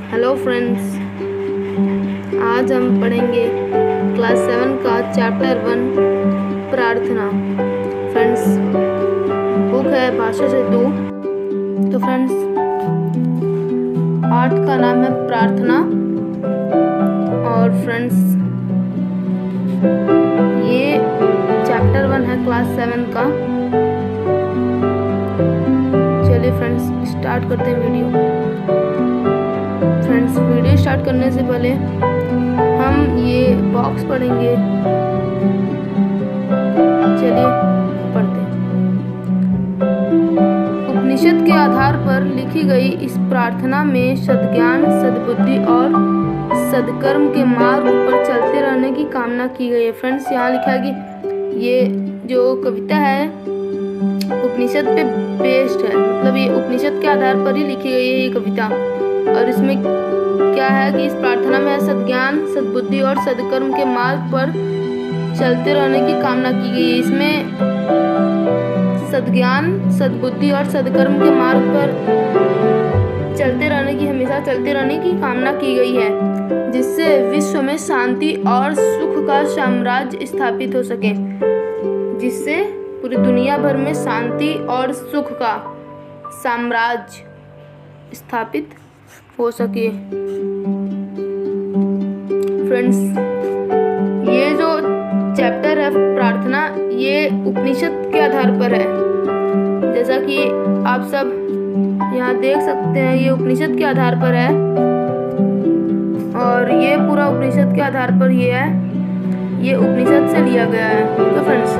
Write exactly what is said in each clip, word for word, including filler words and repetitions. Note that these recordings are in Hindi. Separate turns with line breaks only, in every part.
हेलो फ्रेंड्स, आज हम पढ़ेंगे क्लास सेवन का चैप्टर वन प्रार्थना। फ्रेंड्स, बुक है भाषा सेतु। तो फ्रेंड्स, पाठ का नाम है प्रार्थना। और फ्रेंड्स, ये चैप्टर वन है क्लास सेवन का। चलिए फ्रेंड्स, स्टार्ट करते हैं वीडियो। फ्रेंड्स, वीडियो स्टार्ट करने से पहले हम ये बॉक्स पढ़ेंगे। चलिए पढ़ते हैं। उपनिषद के आधार पर लिखी गई इस प्रार्थना में सद्ज्ञान, सद्बुद्धि और सद्कर्म के मार्ग पर चलते रहने की कामना की गई है। फ्रेंड्स, यहाँ लिखा है कि ये जो कविता है उपनिषद पे बेस्ड है, मतलब ये उपनिषद के आधार पर ही लिखी गई है ये कविता। और इसमें क्या है कि इस प्रार्थना में सद्ज्ञान, सद्बुद्धि और सद्कर्म के मार्ग पर चलते रहने की कामना की गई है। इसमें सद्ज्ञान, सद्बुद्धि और सद्कर्म के मार्ग पर चलते रहने की, हमेशा चलते रहने की कामना की गई है, जिससे विश्व में शांति और सुख का साम्राज्य स्थापित हो सके। जिससे पूरी दुनिया भर में शांति और सुख का साम्राज्य स्थापित हो सके। फ्रेंड्स, ये जो चैप्टर है प्रार्थना, ये उपनिषद के आधार पर है। जैसा कि आप सब यहाँ देख सकते हैं, ये उपनिषद के आधार पर है। और ये पूरा उपनिषद के आधार पर ये है, ये उपनिषद से लिया गया है। ओके फ्रेंड्स,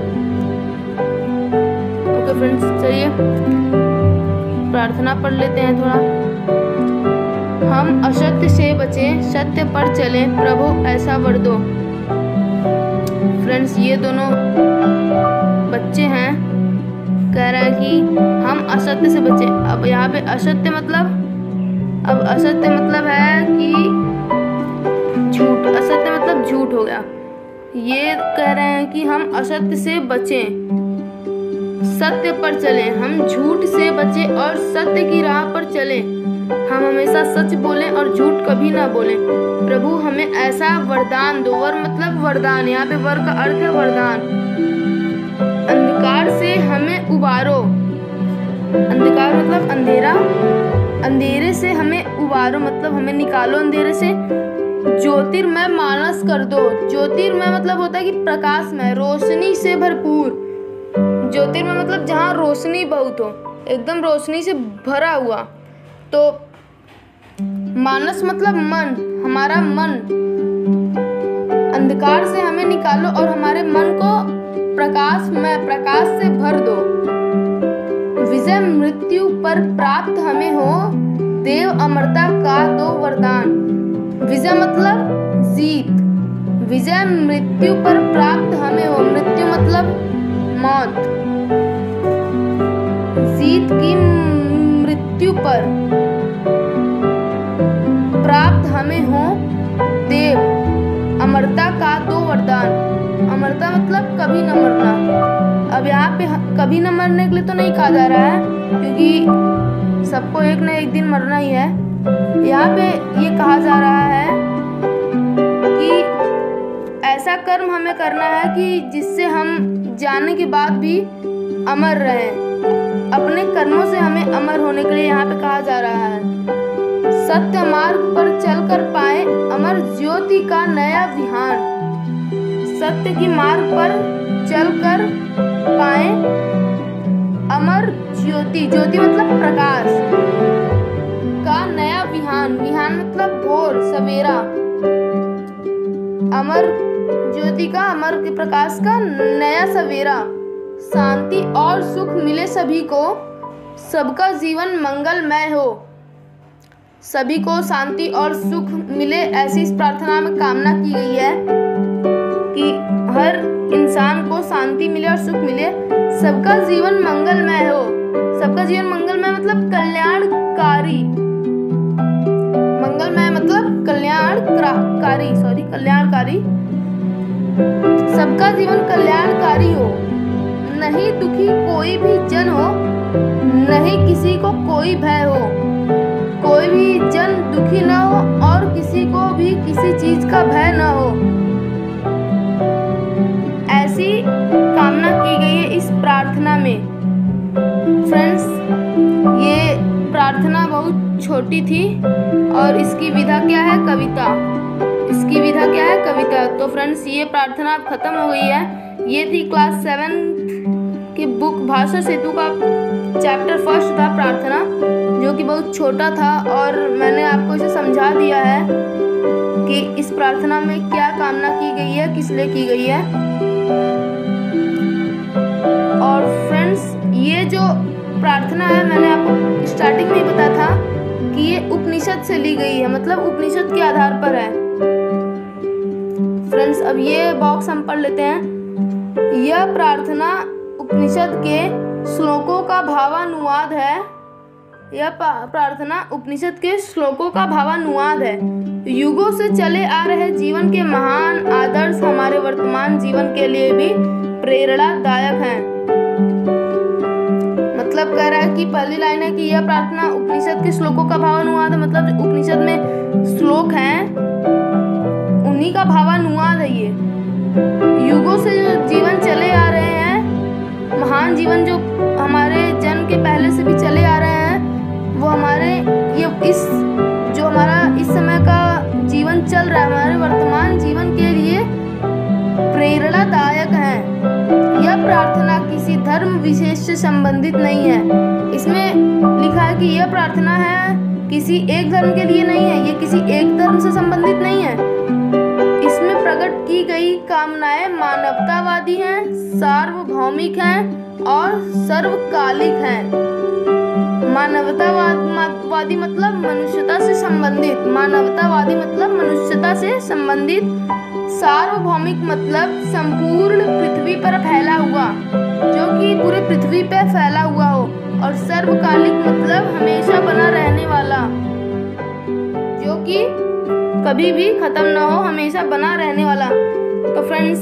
ओके फ्रेंड्स, चलिए प्रार्थना पढ़ लेते हैं थोड़ा। हम असत्य से बचें, सत्य पर चलें, प्रभु ऐसा वर दो। फ्रेंड्स, ये दोनों बच्चे हैं, कह रहे हैं कि हम असत्य से बचें। अब यहाँ पे असत्य मतलब, अब असत्य मतलब है कि झूठ। असत्य मतलब झूठ हो गया। ये कह रहे हैं कि हम असत्य से बचें, सत्य पर चलें। हम झूठ से बचें और सत्य की राह पर चलें। हम हमेशा सच बोलें और झूठ कभी ना बोलें। प्रभु हमें ऐसा वरदान दो। वर मतलब वरदान, यहाँ पे वर का अर्थ है वरदान। अंधकार से हमें उबारो। अंधकार मतलब अंधेरा। अंधेरे से हमें उबारो मतलब हमें निकालो अंधेरे से। ज्योतिर्मय मानस कर दो। ज्योतिर्मय मतलब होता है कि प्रकाशमय, रोशनी से भरपूर। ज्योतिर्मय मतलब जहाँ रोशनी बहुत हो, एकदम रोशनी से भरा हुआ। तो मानस मतलब मन, हमारा मन। अंधकार से हमें निकालो और हमारे मन को प्रकाश में प्रकाश से भर दो। विजय मृत्यु पर प्राप्त हमें हो, देव अमरता का दो वरदान। विजय मतलब जीत। विजय मृत्यु पर प्राप्त हमें हो। मृत्यु मतलब मौत। जीत की मृत्यु पर प्राप्त हमें हो, देव अमरता का दो वरदान। अमरता मतलब कभी न मरना। अब यहाँ पे कभी न मरने के लिए तो नहीं कहा जा रहा है, क्योंकि सबको एक न एक दिन मरना ही है। यहाँ पे ये कहा जा रहा है कि ऐसा कर्म हमें करना है कि जिससे हम जाने के बाद भी अमर रहें। अपने कर्मों से हमें अमर होने के लिए यहाँ पे कहा जा रहा है। सत्य मार्ग पर चलकर पाए अमर ज्योति का नया विहान। सत्य की मार्ग पर चलकर पाए अमर ज्योति। ज्योति मतलब प्रकाश का नया विहान। विहान मतलब भोर, सवेरा। अमर ज्योति का, अमर के प्रकाश का नया सवेरा। शांति और सुख मिले सभी को, सबका जीवन मंगलमय हो। सभी को शांति और सुख मिले, ऐसी इस प्रार्थना में कामना की गई है कि हर इंसान को शांति मिले और सुख मिले। सबका जीवन मंगलमय हो। सबका जीवन मंगलमय मतलब कल्याणकारी। मंगलमय मतलब कल्याणकारी, सॉरी कल्याणकारी। सबका जीवन कल्याणकारी हो। नहीं दुखी कोई भी जन हो, नहीं किसी को कोई भय हो। कोई भी जन दुखी न किसी चीज का भय न हो, ऐसी कामना की गई है इस प्रार्थना में। फ्रेंड्स, ये प्रार्थना बहुत छोटी थी और इसकी विधा क्या है? कविता। इसकी विधा क्या है? कविता। तो फ्रेंड्स, ये प्रार्थना अब खत्म हो गई है। ये थी क्लास सेवन की बुक भाषा सेतु का चैप्टर फर्स्ट था प्रार्थना, जो कि बहुत छोटा था और मैंने आपको इसे समझा दिया है कि इस प्रार्थना में क्या कामना की गई है, किस लिए की गई है। और फ्रेंड्स, ये जो प्रार्थना है मैंने आपको स्टार्टिंग में ही बताया था कि ये उपनिषद से ली गई है, मतलब उपनिषद के आधार पर है। फ्रेंड्स, अब ये बॉक्स हम पढ़ लेते हैं। यह प्रार्थना उपनिषद के श्लोकों का भावानुवाद है। यह प्रार्थना उपनिषद के श्लोकों का भावानुवाद है। युगों से चले आ रहे जीवन के महान आदर्श हमारे वर्तमान जीवन के लिए भी प्रेरणादायक हैं। मतलब कह रहा है कि पहली लाइन है कि यह प्रार्थना उपनिषद के श्लोकों का भावानुवाद है, मतलब उपनिषद में श्लोक हैं उन्हीं का भावानुवाद है। ये युगों से जो जीवन चले आ रहे हैं, महान जीवन जो हमारे जन्म के पहले से भी चले आ रहे हैं, वो हमारे ये इस जो हमारा इस समय का जीवन चल रहा है, हमारे वर्तमान जीवन के लिए प्रेरणादायक है। यह प्रार्थना किसी धर्म विशेष से संबंधित नहीं है। इसमें लिखा है कि यह प्रार्थना है किसी एक धर्म के लिए नहीं है, ये किसी एक धर्म से संबंधित नहीं है। इसमें प्रकट की गई कामनाएं मानवतावादी हैं, सार्वभौमिक हैं और सर्वकालिक हैं। मानवतावादी मतलब मनुष्यता से संबंधित, मानवतावादी मतलब मनुष्यता से संबंधित, सार्वभौमिक मतलब संपूर्ण पृथ्वी पर फैला हुआ, जो कि पूरे पृथ्वी पे फैला हुआ हो, और सर्वकालिक मतलब हमेशा बना रहने वाला, जो कि कभी भी खत्म ना हो, हमेशा बना रहने वाला। तो फ्रेंड्स,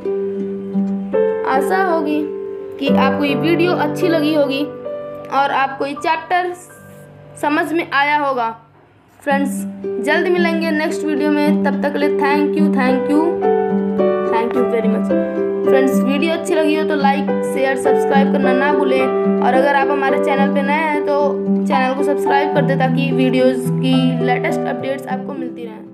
आशा होगी कि आपको ये वीडियो अच्छी लगी होगी और आपको ये चैप्टर समझ में आया होगा। फ्रेंड्स, जल्द मिलेंगे नेक्स्ट वीडियो में, तब तक के लिए thank you thank you thank you very much. Friends, video अच्छी लगी हो तो लाइक शेयर सब्सक्राइब करना ना भूलें, और अगर आप हमारे चैनल पे नए हैं तो चैनल को सब्सक्राइब कर दें ताकि वीडियोज़ की लेटेस्ट अपडेट्स आपको मिलती रहें।